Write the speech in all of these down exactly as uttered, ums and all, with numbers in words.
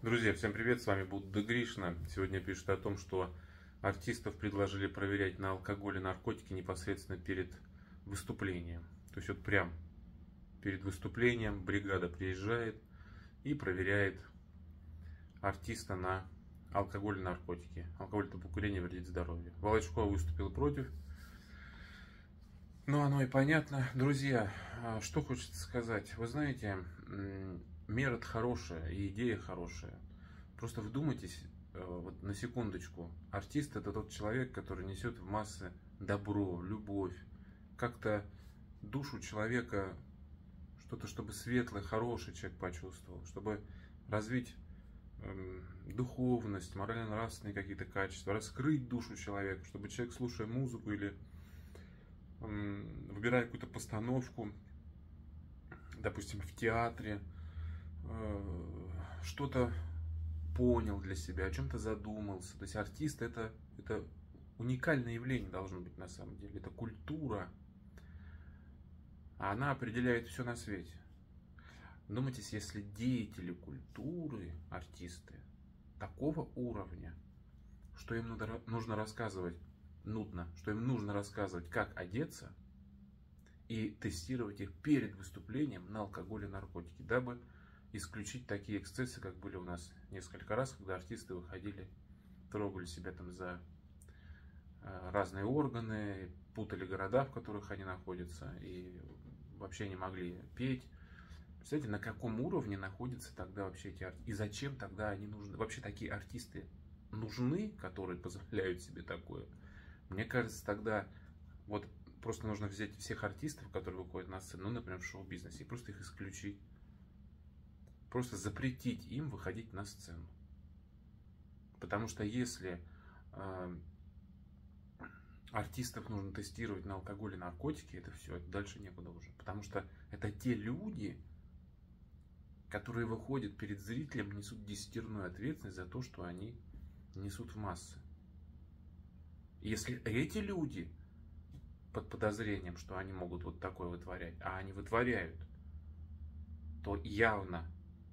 Друзья, всем привет, с вами Будда Гришна. Сегодня пишут о том, что артистов предложили проверять на алкоголь и наркотики непосредственно перед выступлением. То есть вот прям перед выступлением бригада приезжает и проверяет артиста на алкоголь и наркотики. Алкоголь и табакокурение вредит здоровью. Волочкова выступил против. Ну, оно и понятно. Друзья, что хочется сказать. Вы знаете, мера-то хорошая и идея хорошая. Просто вдумайтесь вот на секундочку. Артист — это тот человек, который несет в массы добро, любовь, как-то душу человека, что-то, чтобы светлый, хороший человек почувствовал, чтобы развить э, духовность, морально-нравственные какие-то качества, раскрыть душу человека, чтобы человек, слушая музыку или выбирая какую-то постановку, допустим, в театре, что-то понял для себя, о чем-то задумался. То есть артист это, это уникальное явление должно быть на самом деле. Это культура. Она определяет все на свете. Думайтесь, если деятели культуры, артисты такого уровня, что им нужно рассказывать, нудно, что им нужно рассказывать, как одеться, и тестировать их перед выступлением на алкоголь и наркотики, дабы исключить такие эксцессы, как были у нас несколько раз, когда артисты выходили, трогали себя там за разные органы, путали города, в которых они находятся, и вообще не могли петь. Представляете, на каком уровне находятся тогда вообще эти артисты, и зачем тогда они нужны? Вообще такие артисты нужны, которые позволяют себе такое? Мне кажется, тогда вот просто нужно взять всех артистов, которые выходят на сцену, ну, например, в шоу-бизнесе, и просто их исключить. Просто запретить им выходить на сцену. Потому что если э, артистов нужно тестировать на алкоголь и наркотики, это все, это дальше некуда уже. Потому что это те люди, которые выходят перед зрителем, несут десятерную ответственность за то, что они несут в массы. Если эти люди под подозрением, что они могут вот такое вытворять, а они вытворяют, то явно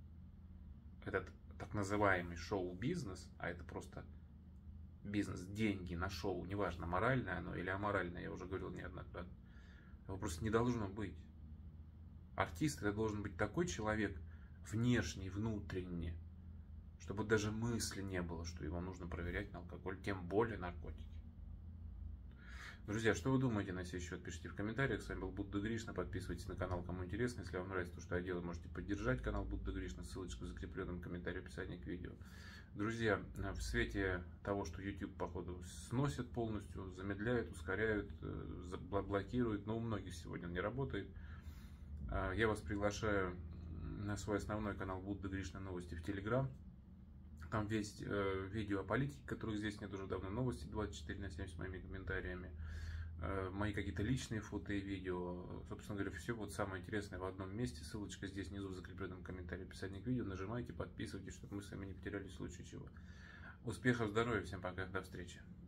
этот так называемый шоу-бизнес, а это просто бизнес, деньги на шоу, неважно, моральное оно или аморальное, я уже говорил неоднократно, его просто не должно быть. Артист — это должен быть такой человек, внешний, внутренний, чтобы даже мысли не было, что его нужно проверять на алкоголь, тем более наркотики. Друзья, что вы думаете на сей счет? Пишите в комментариях. С вами был Будда Гришна. Подписывайтесь на канал, кому интересно. Если вам нравится то, что я делаю, можете поддержать канал Будда Гришна. Ссылочка в закрепленном комментарии в описании к видео. Друзья, в свете того, что YouTube, походу, сносит полностью, замедляет, ускоряет, блокирует, но у многих сегодня не работает, я вас приглашаю на свой основной канал Будда Гришна Новости в Telegram. Там есть э, видео о политике, которых здесь нет уже давно, новости двадцать четыре на семь с моими комментариями, э, мои какие-то личные фото и видео, собственно говоря, все вот самое интересное в одном месте. Ссылочка здесь внизу в закрепленном комментарии в описании к видео. Нажимайте, подписывайтесь, чтобы мы с вами не потеряли в случае чего. Успехов, здоровья, всем пока, до встречи.